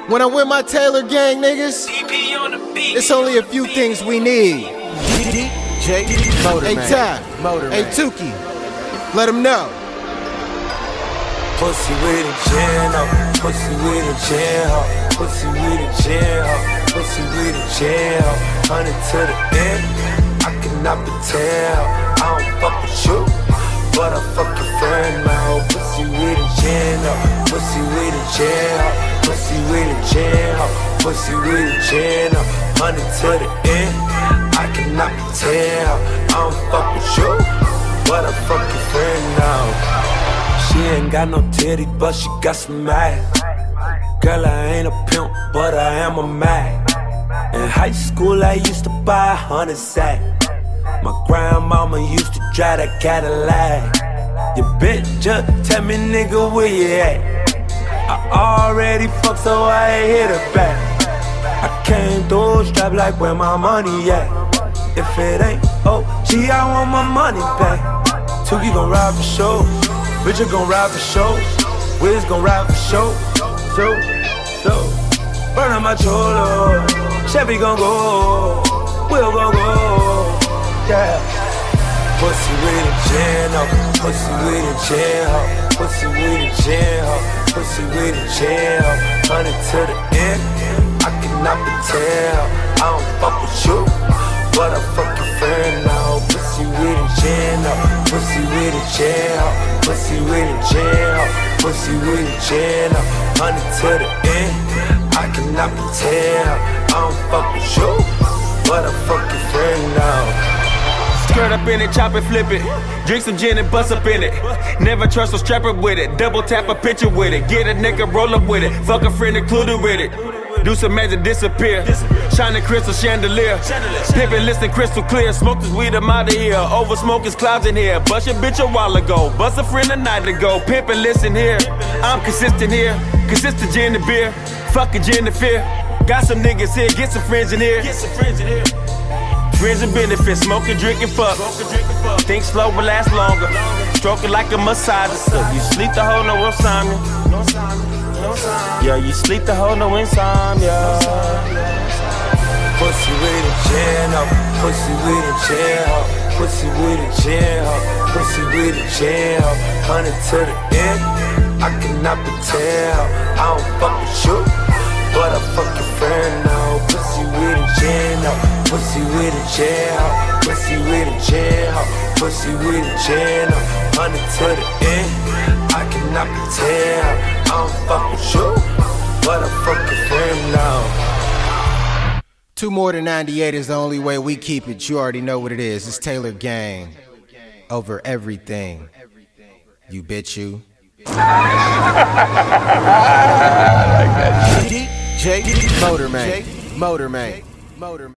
When I'm with my Taylor gang niggas, it's only a few things we need. DJ Motorman. Hey Ty, hey Tuki, let them know. Pussy with a gin up, pussy with a gin up, pussy with a gin up, pussy with a gin up. 100 to the end, I cannot pretend I don't fuck with you, but I fuck your friend now. Pussy with a gin up, pussy with a gin up, pussy with a gin up, pussy with a gin up. 100 to the end, I cannot pretend I don't fuck with you, but I fuck your friend now. She ain't got no titty, but she got some ass. Girl, I ain't a pimp, but I am a man. In high school, I used to buy 100 sack. My grandmama used to drive that Cadillac. Your bitch just tell me, nigga, where you at? I already fucked, so I ain't hit her back. I came through a strap like where my money at. If it ain't OG, I want my money back. Tuki gon' ride for sure. Richard gon' ride for show, Wiz gon' ride for show, so, burn on my cholo, Chevy gon' go, Will gon' go, yeah. Pussy with a gin up, pussy with a gin up, pussy with a gin up, pussy with a gin up. 100 to the end, I cannot pretend I don't fuck with you, but I fuck your friend now. Pussy with a gin up, pussy with a gin up, pussy with a gin up, pussy with a gin up. 100 to the end, I cannot pretend I don't fuck with you, but I fuck your friend now. Skirt up in it, chop it, flip it. Drink some gin and bust up in it. Never trust a strapper with it. Double tap a picture with it. Get a nigga, roll up with it. Fuck a friend included with it. Do some magic, disappear. Shining crystal chandelier. Pimpin', listen crystal clear. Smoke this weed, I'm out of here. Over smoke is clouds in here. Bust your bitch a while ago. Bust a friend a night ago. Pimpin', listen here. I'm consistent here. Consistent gin and beer. Fuck a gin and fear. Got some niggas here. Get some friends in here. Friends and benefits. Smoke and drink and fuck. Think slow but last longer. Stroke it like a massage. So you sleep the whole no insomnia. Yeah, you sleep the whole no insomnia. Pussy with a gin up, pussy with a gin up, pussy with a gin up, pussy with a gin up. 100 to the end, I cannot pretend I don't fuck with you, but I fuck your friend now. Pussy with a gin up, pussy with a gin up, pussy with a gin up, pussy with a gin up. 100 to the end, I cannot pretend I don't fuck with you, but I fuck your friend now. 2 more than 98 is the only way we keep it. You already know what it is. It's Taylor Gang over everything. You bitch you. DJ Motorman.